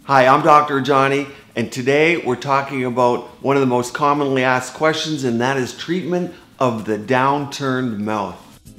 Hi, I'm Dr. Rajani, and today we're talking about one of the most commonly asked questions, and that is treatment of the downturned mouth.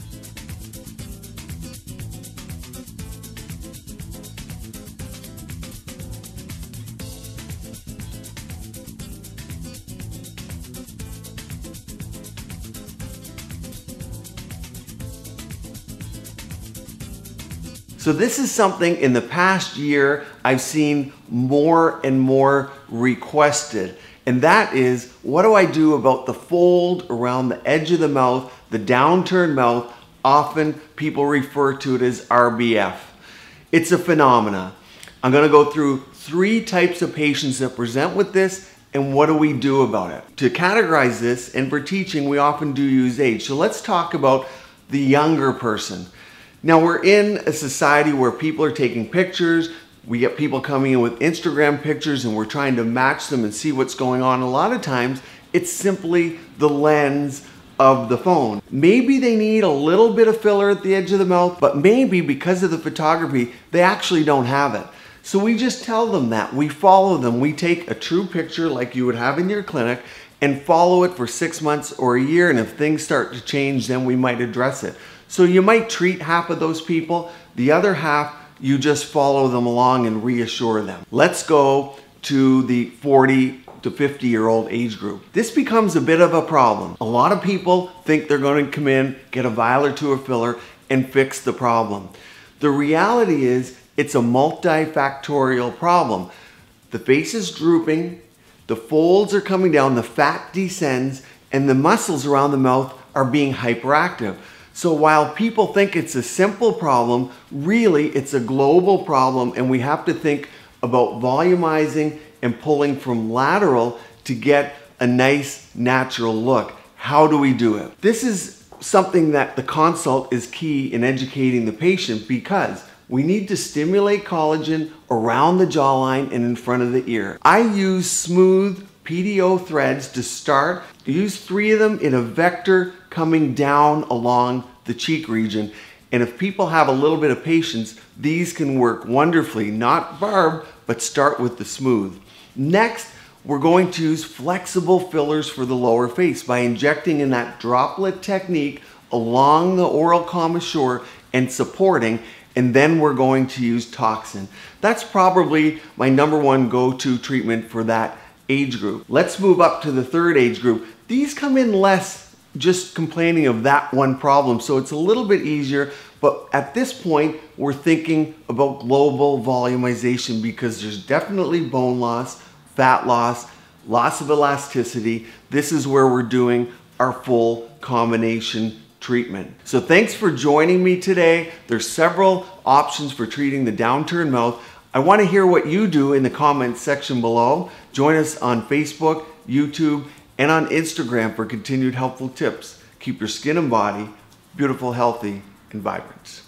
So this is something in the past year I've seen more and more requested, and that is, what do I do about the fold around the edge of the mouth, the downturned mouth? Often people refer to it as RBF. It's a phenomena. I'm going to go through 3 types of patients that present with this and what do we do about it. To categorize this, and for teaching, we often do use age. So let's talk about the younger person. Now, we're in a society where people are taking pictures. We get people coming in with Instagram pictures and we're trying to match them and see what's going on. A lot of times it's simply the lens of the phone. Maybe they need a little bit of filler at the edge of the mouth, but maybe because of the photography, they actually don't have it. So we just tell them that. We follow them. We take a true picture like you would have in your clinic and follow it for 6 months or a year. And if things start to change, then we might address it. So you might treat half of those people, the other half, you just follow them along and reassure them. Let's go to the 40 to 50-year-old age group. This becomes a bit of a problem. A lot of people think they're going to come in, get a vial or 2 of filler, and fix the problem. The reality is it's a multifactorial problem. The face is drooping, the folds are coming down, the fat descends, and the muscles around the mouth are being hyperactive. So while people think it's a simple problem, really it's a global problem, and we have to think about volumizing and pulling from lateral to get a nice natural look. How do we do it? This is something that the consult is key in educating the patient, because we need to stimulate collagen around the jawline and in front of the ear. I use smooth PDO threads to start. Use 3 of them in a vector coming down along the cheek region. And if people have a little bit of patience, these can work wonderfully. Not barbed, but start with the smooth. Next, we're going to use flexible fillers for the lower face by injecting in that droplet technique along the oral commissure and supporting, and then we're going to use toxin. That's probably my #1 go-to treatment for that age group. Let's move up to the 3rd age group. These come in less just complaining of that one problem, so it's a little bit easier, but at this point we're thinking about global volumization, because there's definitely bone loss, fat loss, loss of elasticity. This is where we're doing our full combination treatment. So thanks for joining me today. There's several options for treating the downturned mouth. I want to hear what you do in the comments section below. Join us on Facebook, YouTube, and on Instagram for continued helpful tips. Keep your skin and body beautiful, healthy, and vibrant.